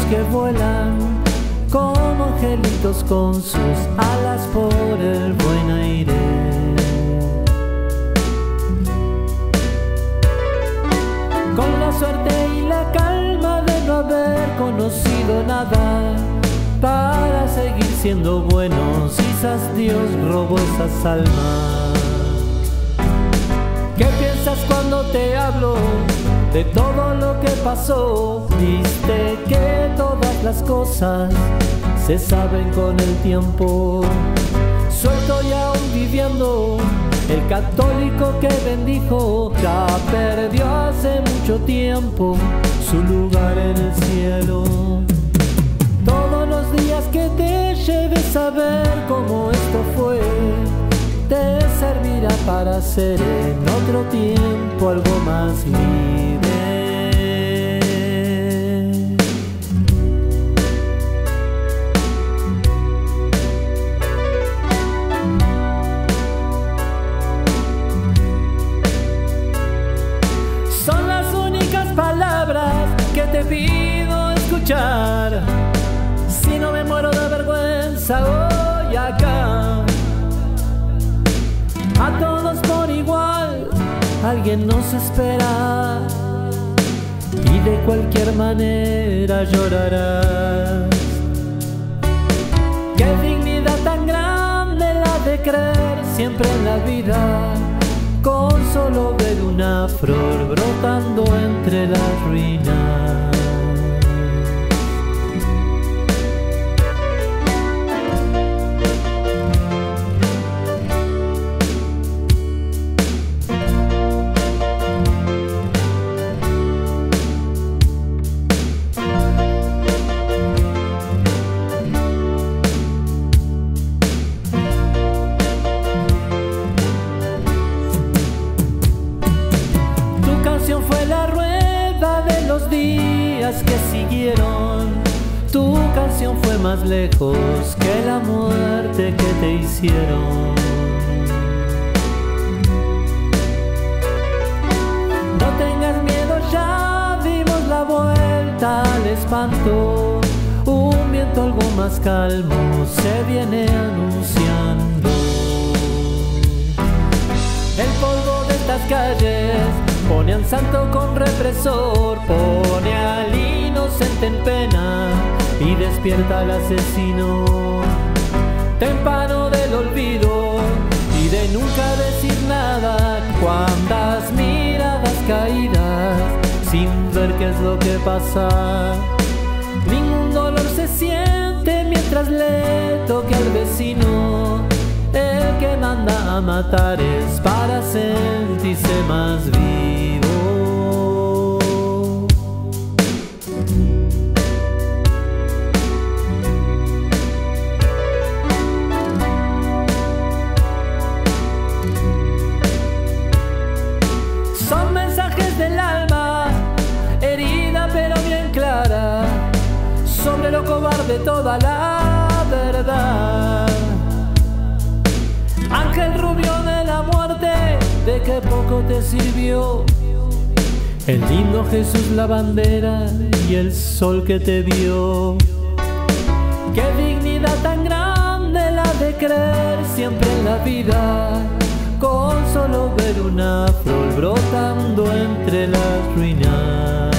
que vuelan como angelitos con sus alas por el buen aire. Con la suerte y la calma de no haber conocido nada, para seguir siendo buenos, quizás Dios robó esas almas. ¿Qué piensas cuando te hablo de todo lo que pasó? Viste que todas las cosas se saben con el tiempo. Suelto y aún viviendo, el católico que bendijo ya perdió hace mucho tiempo su lugar en el cielo. Todos los días que te lleves a ver cómo esto fue, te servirá para ser en otro tiempo algo más libre. Son las únicas palabras que te pido escuchar. Si no me muero de vergüenza hoy acá. A todos por igual, alguien nos espera y de cualquier manera llorarás. Qué dignidad tan grande la de creer siempre en la vida, con solo ver una flor brotando entre las ruinas. Fue la rueda de los días que siguieron. Tu canción fue más lejos que la muerte que te hicieron. No tengas miedo, ya dimos la vuelta al espanto. Un viento algo más calmo se viene anunciando. El polvo de estas calles pone al santo con represor, pone al inocente en pena y despierta al asesino. Tempano del olvido y de nunca decir nada, cuántas miradas caídas sin ver qué es lo que pasa. Ningún dolor se siente mientras le toque al vecino. El que manda a matar es para sentirse más vivo. Son mensajes del alma, herida pero bien clara, sobre lo cobarde toda la verdad. Ángel rubio de la muerte, de qué poco te sirvió el lindo Jesús, la bandera y el sol que te vio. Qué dignidad tan grande la de creer siempre en la vida, con solo ver una flor brotando entre las ruinas.